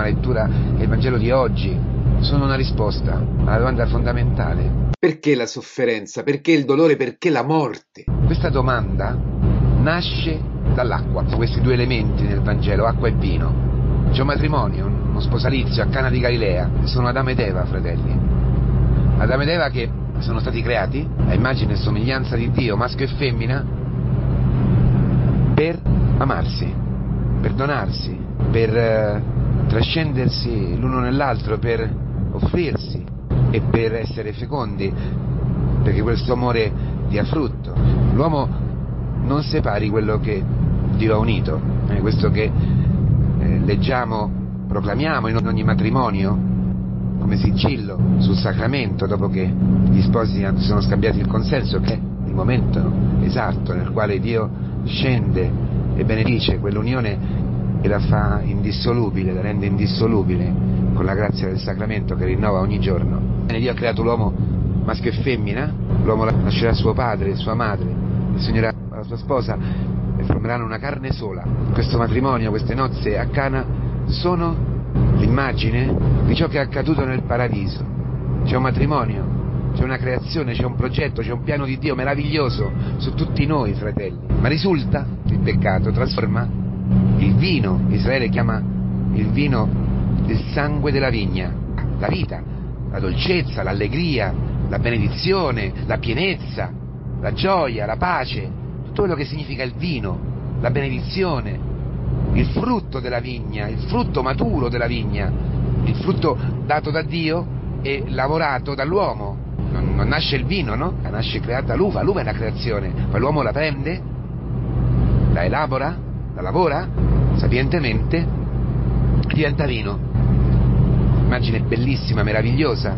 prima lettura che il Vangelo di oggi sono una risposta alla domanda fondamentale. Perché la sofferenza? Perché il dolore? Perché la morte? Questa domanda nasce dall'acqua. Questi due elementi nel Vangelo, acqua e vino. C'è un matrimonio, uno sposalizio a Cana di Galilea. Sono Adamo ed Eva, fratelli. Adamo ed Eva che sono stati creati a immagine e somiglianza di Dio, maschio e femmina, per amarsi, per donarsi, per trascendersi l'uno nell'altro, per offrirsi e per essere fecondi, perché questo amore dia frutto. L'uomo non separi quello che Dio ha unito, questo che leggiamo, proclamiamo in ogni matrimonio come sigillo sul sacramento, dopo che gli sposi si sono scambiati il consenso, che è il momento esatto nel quale Dio scende e benedice quell'unione e la fa indissolubile, la rende indissolubile con la grazia del sacramento che rinnova ogni giorno. Dio ha creato l'uomo maschio e femmina, l'uomo lascerà suo padre e sua madre e si unirà alla sua sposa e formeranno una carne sola. Questo matrimonio, queste nozze a Cana sono l'immagine di ciò che è accaduto nel paradiso. C'è un matrimonio, c'è una creazione, c'è un progetto, c'è un piano di Dio meraviglioso su tutti noi, fratelli. Ma risulta il peccato trasforma il vino, Israele chiama il vino il sangue della vigna, la vita, la dolcezza, l'allegria, la benedizione, la pienezza, la gioia, la pace, tutto quello che significa il vino, la benedizione, il frutto della vigna, il frutto maturo della vigna, il frutto dato da Dio e lavorato dall'uomo. Non nasce il vino, no? Nasce creata l'uva è una creazione, poi l'uomo la prende, la elabora, la lavora sapientemente, diventa vino. Immagine bellissima, meravigliosa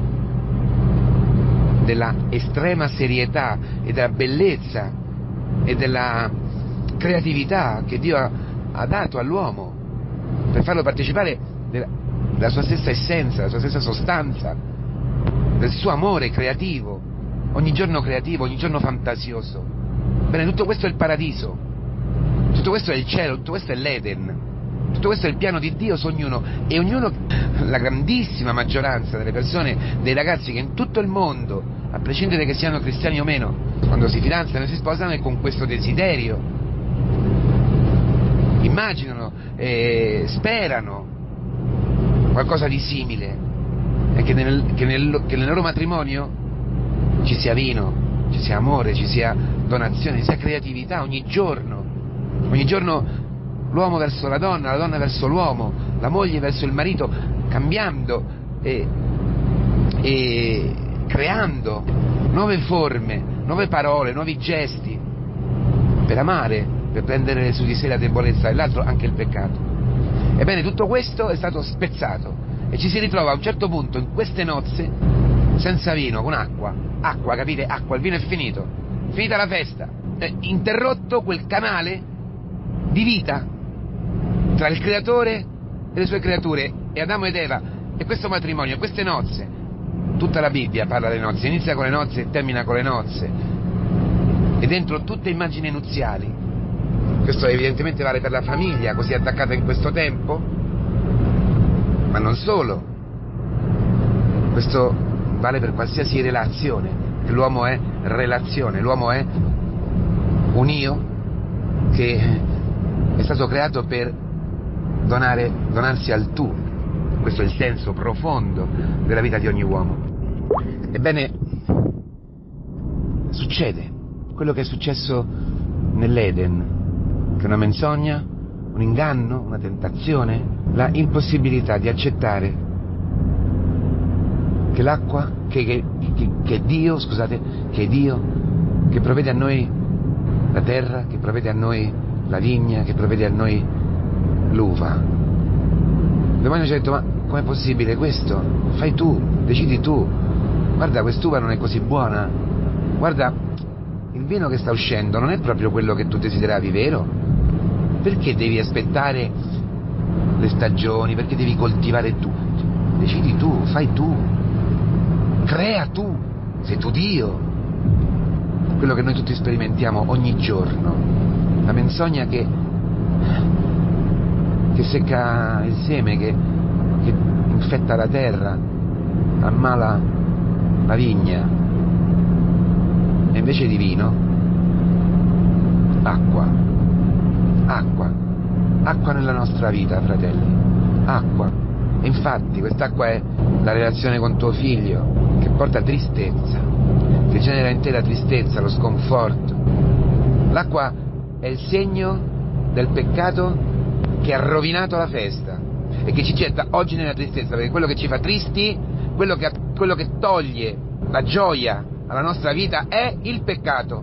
della estrema serietà e della bellezza e della creatività che Dio ha dato all'uomo per farlo partecipare della sua stessa essenza, della sua stessa sostanza, del suo amore creativo, ogni giorno fantasioso. Bene, tutto questo è il paradiso, tutto questo è il cielo, tutto questo è l'Eden, tutto questo è il piano di Dio su ognuno, e ognuno, la grandissima maggioranza delle persone, dei ragazzi che in tutto il mondo, a prescindere che siano cristiani o meno, quando si fidanzano e si sposano è con questo desiderio, immaginano e sperano qualcosa di simile, e che nel loro matrimonio ci sia vino, ci sia amore, ci sia donazione, ci sia creatività ogni giorno l'uomo verso la donna verso l'uomo, la moglie verso il marito, cambiando e creando nuove forme, nuove parole, nuovi gesti per amare, per prendere su di sé la debolezza dell'altro, anche il peccato. Ebbene, tutto questo è stato spezzato e ci si ritrova a un certo punto in queste nozze senza vino, con acqua, capite? Acqua, il vino è finito, finita la festa, è interrotto quel canale di vita tra il creatore e le sue creature, e Adamo ed Eva, e questo matrimonio, queste nozze. Tutta la Bibbia parla delle nozze, inizia con le nozze e termina con le nozze, e dentro tutte immagini nuziali. Questo evidentemente vale per la famiglia così attaccata in questo tempo, ma non solo, questo vale per qualsiasi relazione, che l'uomo è relazione, l'uomo è un io che è stato creato per donarsi al tu. Questo è il senso profondo della vita di ogni uomo. Ebbene, succede quello che è successo nell'Eden, che è una menzogna, un inganno, una tentazione, la impossibilità di accettare che l'acqua, che Dio, che provvede a noi la terra, che provvede a noi la vigna, che provvede a noi l'uva. Domani ci ha detto: ma com'è possibile questo? Fai tu, decidi tu. Guarda, quest'uva non è così buona. Guarda, il vino che sta uscendo non è proprio quello che tu desideravi, vero? Perché devi aspettare le stagioni? Perché devi coltivare tu? Decidi tu, fai tu, crea tu, sei tu Dio. Quello che noi tutti sperimentiamo ogni giorno, la menzogna che secca il seme, che infetta la terra, ammala la vigna. E invece di vino, acqua, acqua, acqua nella nostra vita, fratelli, acqua. E infatti quest'acqua è la relazione con tuo figlio, che porta tristezza, che genera in te la tristezza, lo sconforto. L'acqua è il segno del peccato che ha rovinato la festa e che ci getta oggi nella tristezza, perché quello che ci fa tristi, quello che toglie la gioia alla nostra vita è il peccato.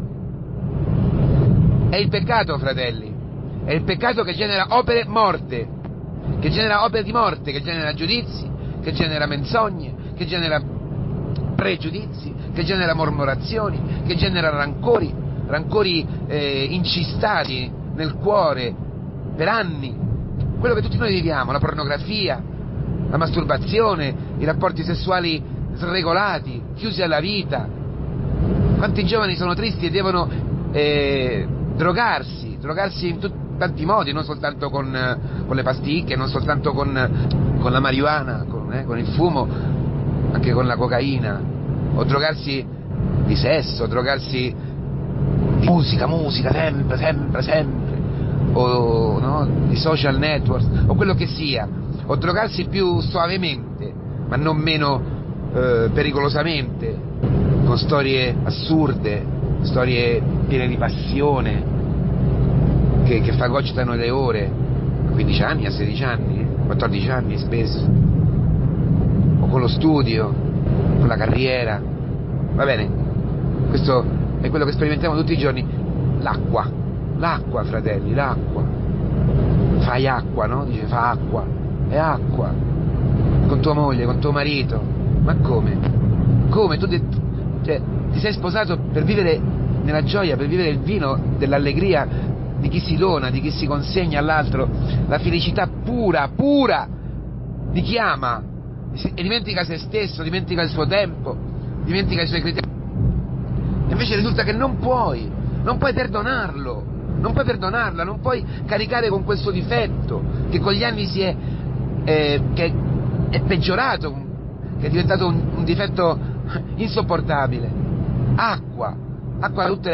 È il peccato, fratelli. È il peccato che genera opere morte, che genera opere di morte, che genera giudizi, che genera menzogne, che genera pregiudizi, che genera mormorazioni, che genera rancori incistati nel cuore per anni. Quello che tutti noi viviamo, la pornografia, la masturbazione, i rapporti sessuali sregolati, chiusi alla vita. Quanti giovani sono tristi e devono drogarsi in tanti modi, non soltanto con le pasticche, non soltanto con la marijuana, con il fumo, anche con la cocaina, o drogarsi di sesso, drogarsi di musica, sempre, o no, di social network, o quello che sia, o drogarsi più suavemente, ma non meno pericolosamente, con storie assurde, storie piene di passione, che fagocitano le ore, a 15 anni, a 16 anni, 14 anni spesso, o con lo studio, con la carriera. Va bene, questo è quello che sperimentiamo tutti i giorni. L'acqua, fratelli, l'acqua. Fai acqua, no? Dice, fa acqua, è acqua. Con tua moglie, con tuo marito. Ma come? Come? Tu ti sei sposato per vivere nella gioia, per vivere il vino dell'allegria di chi si dona, di chi si consegna all'altro, la felicità pura di chi ama e dimentica se stesso, dimentica il suo tempo, dimentica i suoi criteri. E invece risulta che non puoi perdonarlo, non puoi perdonarla, non puoi caricare con questo difetto che con gli anni che è peggiorato, che è diventato un difetto insopportabile. Acqua da tutte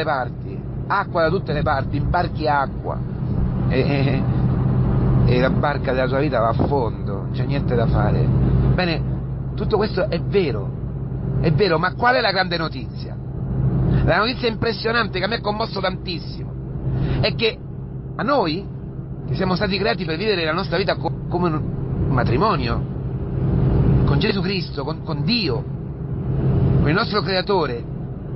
le parti, imbarchi acqua e la barca della tua vita va a fondo, non c'è niente da fare. Bene, tutto questo è vero, ma qual è la grande notizia? La notizia impressionante che a me ha commosso tantissimo è che a noi, che siamo stati creati per vivere la nostra vita come un matrimonio, con Gesù Cristo, con Dio, con il nostro Creatore,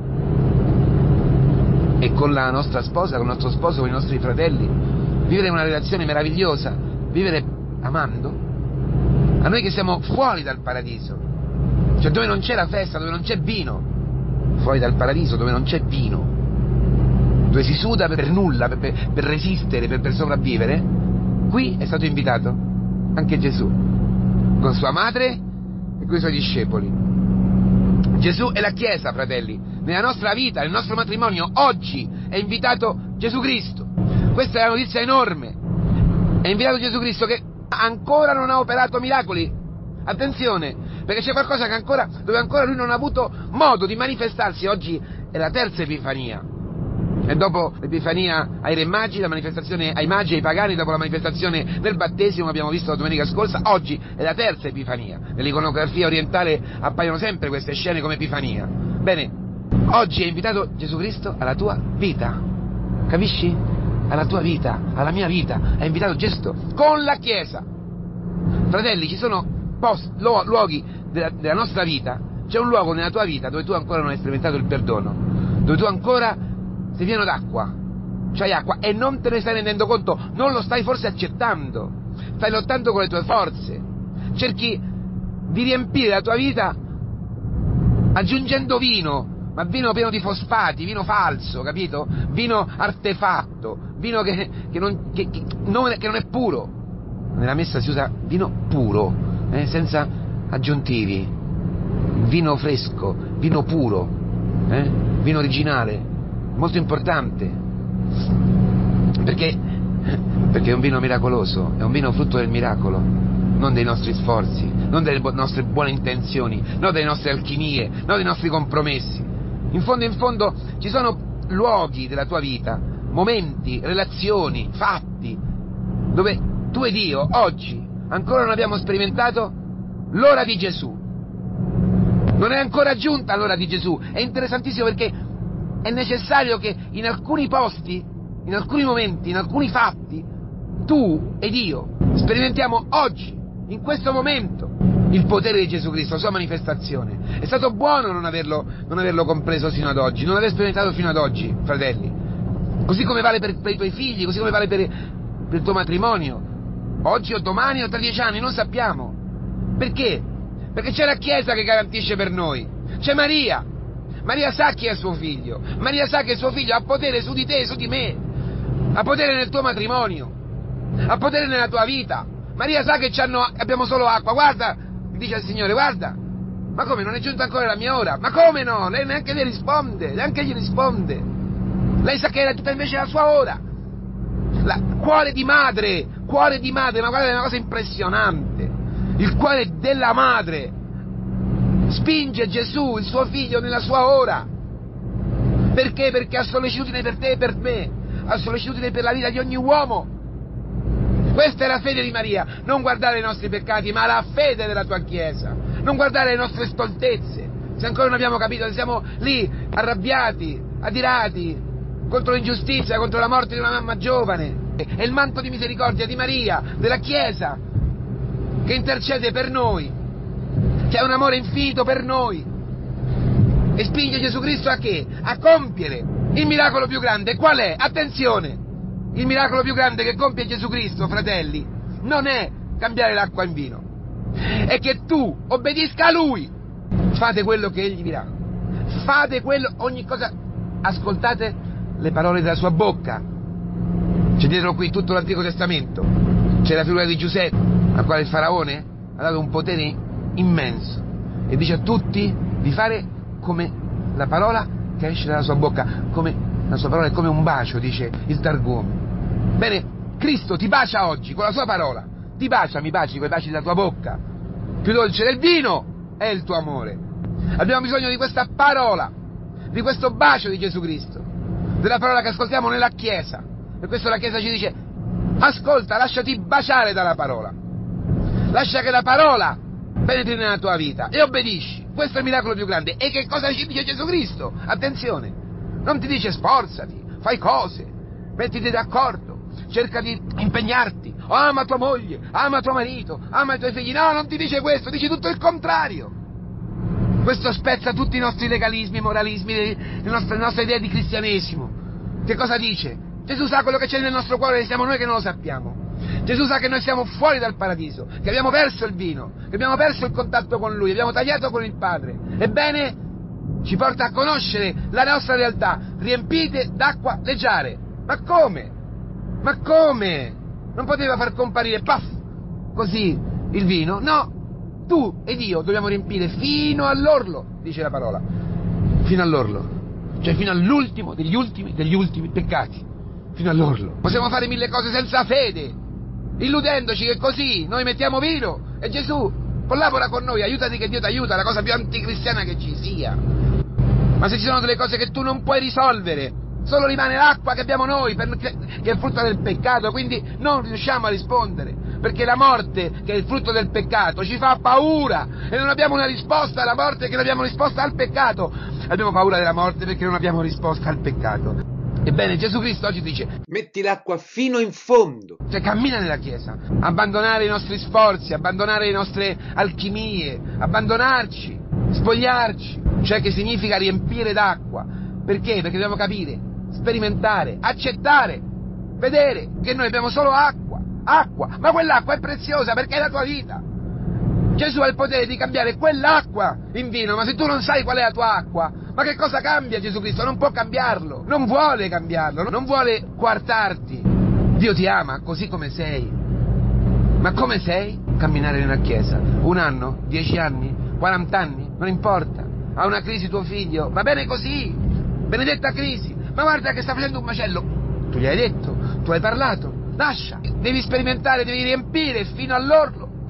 e con la nostra sposa, con il nostro sposo, con i nostri fratelli, vivere una relazione meravigliosa, vivere amando, a noi che siamo fuori dal paradiso, cioè dove non c'è la festa, dove non c'è vino, fuori dal paradiso, dove non c'è vino, dove si suda per nulla, per resistere, per sopravvivere, qui è stato invitato anche Gesù, con sua madre e con i suoi discepoli. Gesù è la Chiesa, fratelli. Nella nostra vita, nel nostro matrimonio, oggi è invitato Gesù Cristo. Questa è la notizia enorme. È invitato Gesù Cristo che ancora non ha operato miracoli. Attenzione, perché c'è qualcosa dove ancora lui non ha avuto modo di manifestarsi. Oggi è la terza Epifania. E dopo l'Epifania ai Re Magi, la manifestazione ai Magi e ai pagani, dopo la manifestazione del battesimo, abbiamo visto la domenica scorsa, oggi è la terza Epifania. Nell'iconografia orientale appaiono sempre queste scene come Epifania. Bene, oggi è invitato Gesù Cristo alla tua vita, capisci? Alla tua vita, alla mia vita, è invitato Gesù con la Chiesa. Fratelli, ci sono luoghi della nostra vita, c'è un luogo nella tua vita dove tu ancora non hai sperimentato il perdono, dove tu ancora sei pieno d'acqua, c'hai acqua e non te ne stai rendendo conto, non lo stai forse accettando, stai lottando con le tue forze, cerchi di riempire la tua vita aggiungendo vino, ma vino pieno di fosfati, vino falso, capito? Vino artefatto, vino che non è puro. Nella messa si usa vino puro, senza aggiuntivi, vino fresco, vino puro, vino originale, molto importante, perché è un vino miracoloso, è un vino frutto del miracolo, non dei nostri sforzi, non delle nostre buone intenzioni, non delle nostre alchimie, non dei nostri compromessi. In fondo ci sono luoghi della tua vita, momenti, relazioni, fatti, dove tu ed io oggi ancora non abbiamo sperimentato l'ora di Gesù. Non è ancora giunta l'ora di Gesù. È interessantissimo perché è necessario che in alcuni posti, in alcuni momenti, in alcuni fatti, tu ed io sperimentiamo oggi, in questo momento, il potere di Gesù Cristo, la sua manifestazione. È stato buono non averlo compreso fino ad oggi, non aver sperimentato fino ad oggi, fratelli. Così come vale per i tuoi figli, così come vale per il tuo matrimonio. Oggi o domani o tra 10 anni, non sappiamo. Perché? Perché c'è la Chiesa che garantisce per noi. C'è Maria. Maria sa chi è suo figlio. Maria sa che suo figlio ha potere su di te e su di me. Ha potere nel tuo matrimonio. Ha potere nella tua vita. Maria sa che abbiamo solo acqua. Guarda, dice al Signore, guarda. Ma come, non è giunta ancora la mia ora? Ma come no? Lei neanche gli risponde. Lei sa che era tutta invece la sua ora. Cuore di madre, ma guarda, è una cosa impressionante. Il cuore della madre spinge Gesù, il suo figlio, nella sua ora. Perché? Perché ha sollecitudine per te e per me, ha sollecitudine per la vita di ogni uomo. Questa è la fede di Maria, non guardare i nostri peccati, ma la fede della tua Chiesa, non guardare le nostre stoltezze. Se ancora non abbiamo capito, se siamo lì arrabbiati, adirati contro l'ingiustizia, contro la morte di una mamma giovane, è il manto di misericordia di Maria, della Chiesa, che intercede per noi, che ha un amore infinito per noi e spinge Gesù Cristo a che? A compiere il miracolo più grande. Qual è? Attenzione! Il miracolo più grande che compie Gesù Cristo, fratelli, non è cambiare l'acqua in vino, è che tu obbedisca a Lui. Fate quello che Egli dirà, fate ogni cosa, ascoltate le parole della sua bocca. C'è dietro qui tutto l'Antico Testamento, c'è la figura di Giuseppe, al quale il faraone ha dato un potere immenso e dice a tutti di fare come la parola che esce dalla sua bocca, come la sua parola è come un bacio, dice il Targum. Bene, Cristo ti bacia oggi con la sua parola, mi baci con i baci della tua bocca. Più dolce del vino è il tuo amore. Abbiamo bisogno di questa parola, di questo bacio di Gesù Cristo, della parola che ascoltiamo nella Chiesa. Per questo la Chiesa ci dice: ascolta, lasciati baciare dalla parola, lascia che la parola penetri nella tua vita e obbedisci. Questo è il miracolo più grande. E che cosa ci dice Gesù Cristo? Attenzione, non ti dice sforzati, fai cose, mettiti d'accordo, cerca di impegnarti, ama tua moglie, ama tuo marito, ama i tuoi figli. No, non ti dice questo, dice tutto il contrario. Questo spezza tutti i nostri legalismi, moralismi, le nostre idee di cristianesimo. Che cosa dice? Gesù sa quello che c'è nel nostro cuore e siamo noi che non lo sappiamo. Gesù sa che noi siamo fuori dal paradiso, che abbiamo perso il vino, che abbiamo perso il contatto con Lui, abbiamo tagliato con il Padre. Ebbene, ci porta a conoscere la nostra realtà, riempite d'acqua leggiare. Ma come? Ma come? Non poteva far comparire, paf, così il vino? No, tu ed io dobbiamo riempire fino all'orlo, dice la parola, fino all'orlo, cioè fino all'ultimo degli ultimi peccati, fino all'orlo. Possiamo fare mille cose senza fede, illudendoci che così noi mettiamo vino e Gesù collabora con noi, aiutati che Dio ti aiuta, la cosa più anticristiana che ci sia. Ma se ci sono delle cose che tu non puoi risolvere, solo rimane l'acqua che abbiamo noi, che è frutto del peccato, quindi non riusciamo a rispondere, perché la morte, che è il frutto del peccato, ci fa paura e non abbiamo una risposta alla morte, che non abbiamo risposta al peccato. Abbiamo paura della morte perché non abbiamo risposta al peccato. Ebbene, Gesù Cristo oggi dice: metti l'acqua fino in fondo, cioè cammina nella Chiesa, abbandonare i nostri sforzi, abbandonare le nostre alchimie, abbandonarci, spogliarci, cioè che significa riempire d'acqua. Perché? Perché dobbiamo capire, sperimentare, accettare, vedere che noi abbiamo solo acqua, ma quell'acqua è preziosa perché è la tua vita. Gesù ha il potere di cambiare quell'acqua in vino, ma se tu non sai qual è la tua acqua, ma che cosa cambia Gesù Cristo? Non può cambiarlo, non vuole cambiarlo, non vuole coartarti. Dio ti ama così come sei. Ma come sei? Camminare nella Chiesa. 1 anno, 10 anni, 40 anni, non importa. Ha una crisi tuo figlio, va bene così, benedetta crisi, ma guarda che sta facendo un macello. Tu gli hai detto, tu hai parlato, lascia. Devi sperimentare, devi riempire fino all'orlo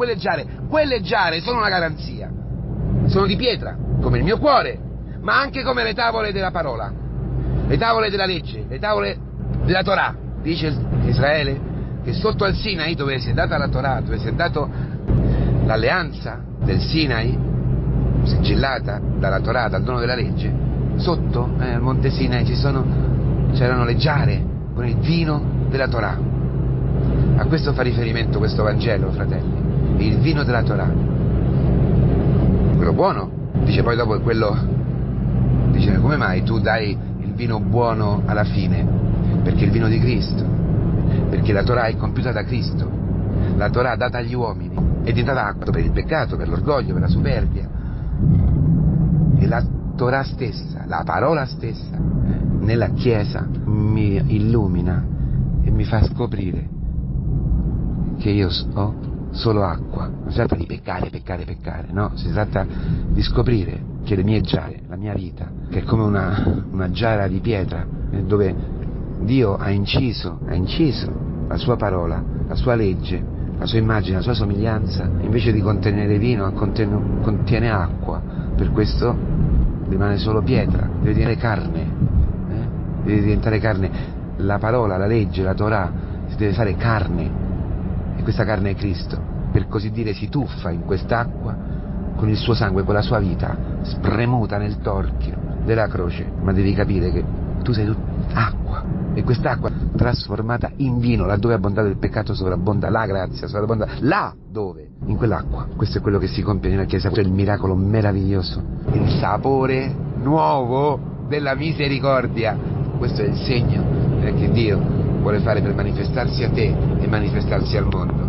quelle giare sono una garanzia, sono di pietra, come il mio cuore, ma anche come le tavole della parola, le tavole della legge, le tavole della Torah. Dice Israele che sotto al Sinai, dove si è data la Torah, dove si è dato l'alleanza del Sinai, sigillata dalla Torah, dal dono della legge, sotto al monte Sinai c'erano le giare con il vino della Torah. A questo fa riferimento questo Vangelo, fratelli, il vino della Torah, quello buono. Dice poi dopo quello, dice: come mai tu dai il vino buono alla fine? Perché il vino di Cristo, perché la Torah è compiuta da Cristo, la Torah data agli uomini è diventata acqua per il peccato, per l'orgoglio, per la superbia, e la Torah stessa, la parola stessa, nella Chiesa mi illumina e mi fa scoprire che io ho solo acqua. Non si tratta di peccare, no, si tratta di scoprire che le mie giare, la mia vita, che è come una giara di pietra, dove Dio ha inciso la sua parola, la sua legge, la sua immagine, la sua somiglianza, invece di contenere vino contiene acqua. Per questo rimane solo pietra, deve diventare carne, deve diventare carne. La parola, la legge, la Torah si deve fare carne, e questa carne è Cristo, per così dire si tuffa in quest'acqua con il suo sangue, con la sua vita spremuta nel torchio della croce. Ma devi capire che tu sei acqua, e quest'acqua trasformata in vino, laddove è abbondato il peccato sovrabbonda la grazia, sovrabbonda là dove? In quell'acqua. Questo è quello che si compie nella Chiesa, questo è il miracolo meraviglioso, il sapore nuovo della misericordia. Questo è il segno che Dio vuole fare per manifestarsi a te e manifestarsi al mondo.